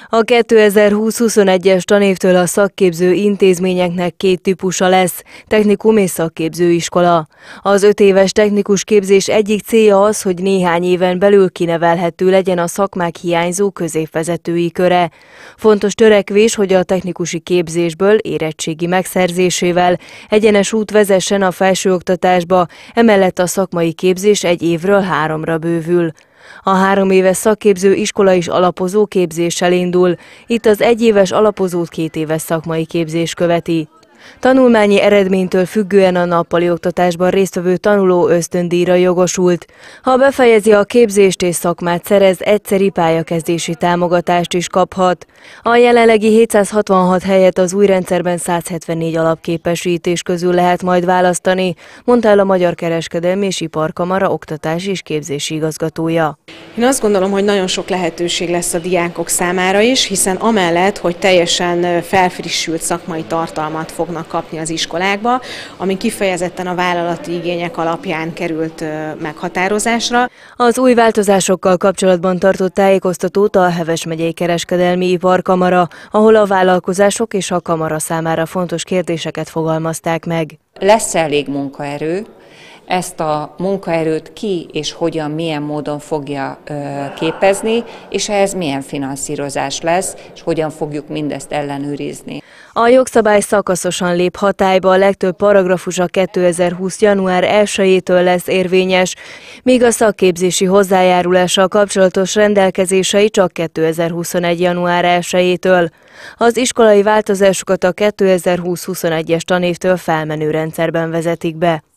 A 2020-21-es tanévtől a szakképző intézményeknek két típusa lesz, technikum és szakképzőiskola. Az 5 éves technikus képzés egyik célja az, hogy néhány éven belül kinevelhető legyen a szakmák hiányzó középvezetői köre. Fontos törekvés, hogy a technikusi képzésből érettségi megszerzésével egyenes út vezessen a felsőoktatásba, emellett a szakmai képzés 1 évről 3-ra bővül. A 3 éves szakképző iskola is alapozó képzéssel indul, itt az 1 éves alapozót 2 éves szakmai képzés követi. Tanulmányi eredménytől függően a nappali oktatásban résztvevő tanuló ösztöndíjra jogosult. Ha befejezi a képzést és szakmát szerez, egyszeri pályakezdési támogatást is kaphat. A jelenlegi 766 helyet az új rendszerben 174 alapképesítés közül lehet majd választani, mondta el a Magyar Kereskedelmi és Iparkamara oktatási és képzési igazgatója. Én azt gondolom, hogy nagyon sok lehetőség lesz a diákok számára is, hiszen amellett, hogy teljesen felfrissült szakmai tartalmat fognak kapni az iskolákba, ami kifejezetten a vállalati igények alapján került meghatározásra. Az új változásokkal kapcsolatban tartott tájékoztatót a Heves megyei Kereskedelmi Iparkamara, ahol a vállalkozások és a kamara számára fontos kérdéseket fogalmazták meg. Lesz elég munkaerő? Ezt a munkaerőt ki és hogyan, milyen módon fogja képezni, és ehhez milyen finanszírozás lesz, és hogyan fogjuk mindezt ellenőrizni. A jogszabály szakaszosan lép hatályba, a legtöbb paragrafusa 2020. január 1-től lesz érvényes, míg a szakképzési hozzájárulással kapcsolatos rendelkezései csak 2021. január 1-től. Az iskolai változásokat a 2020-21-es tanévtől felmenő rendszerben vezetik be.